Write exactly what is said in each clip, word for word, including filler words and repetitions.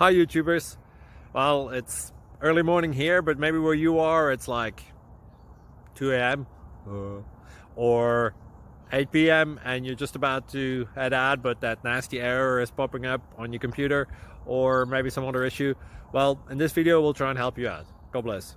Hi YouTubers. Well, it's early morning here, but maybe where you are it's like two A M uh, or eight P M and you're just about to head out, but that nasty error is popping up on your computer, or maybe some other issue. Well, in this video we'll try and help you out. God bless.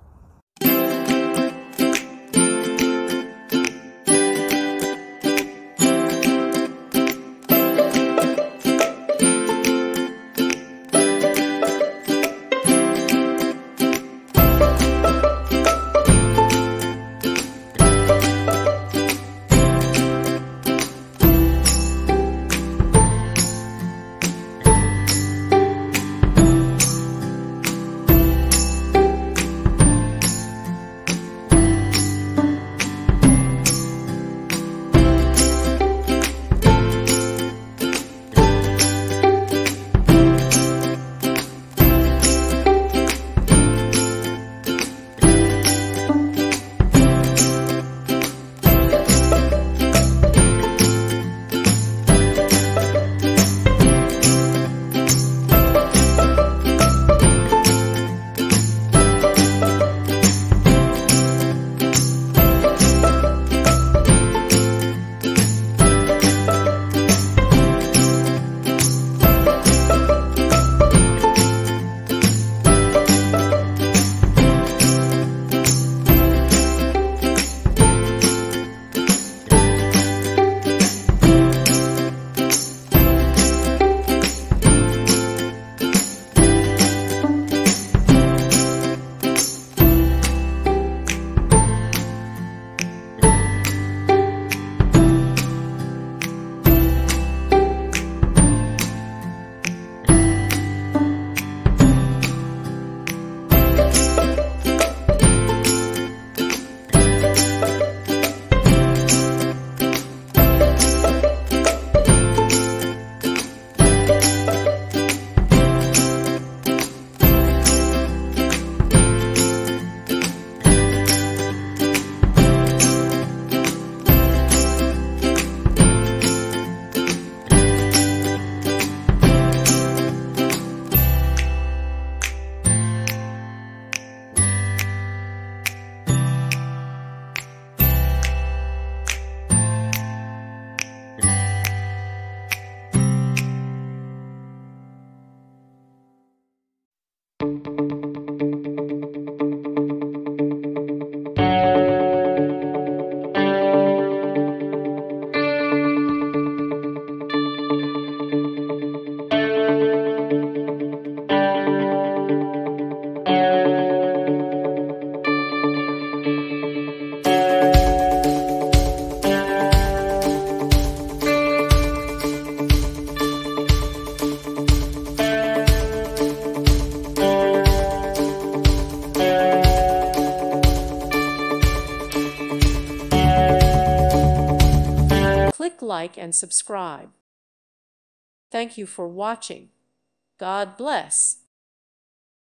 Click like and subscribe. Thank you for watching. God bless.